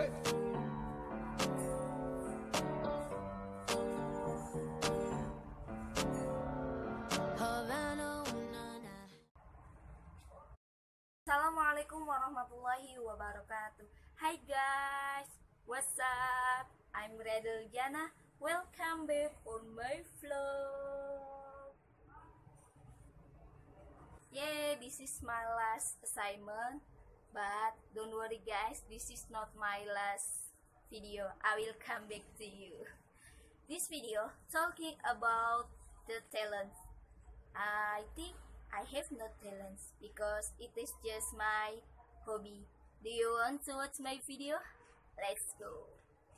Assalamualaikum warahmatullahi wabarakatuh. Hi guys, what's up? I'm Redel Jana. Welcome back on my vlog. Yeah, this is my last assignment, but don't worry guys, this is not my last video. I will come back to you. This video talking about the talents. I think I have no talents because it is just my hobby. Do you want to watch my video? Let's go.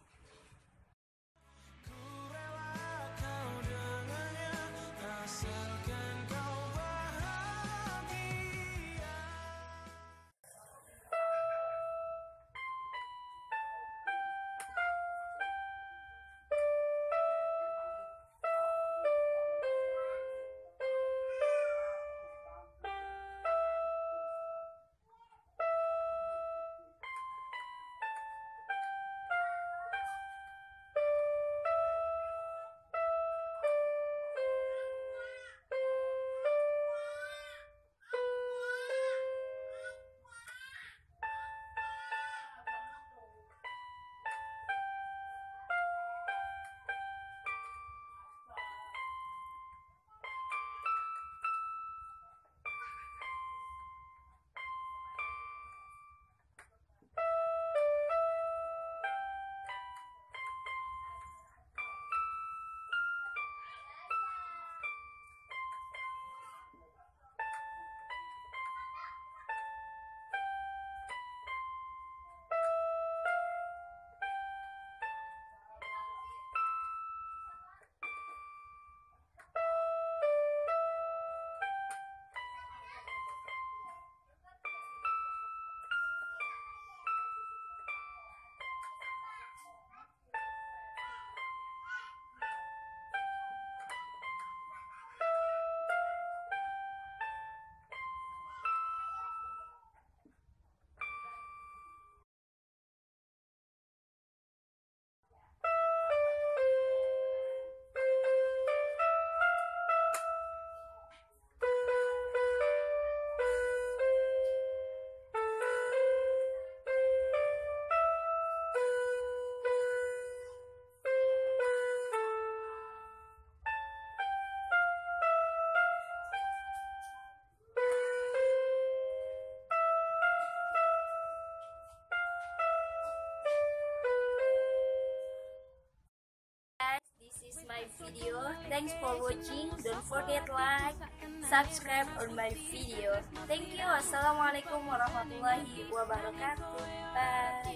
This is my video. Thanks for watching. Don't forget like, subscribe on my video. Thank you. Assalamualaikum warahmatullahi wabarakatuh. Bye.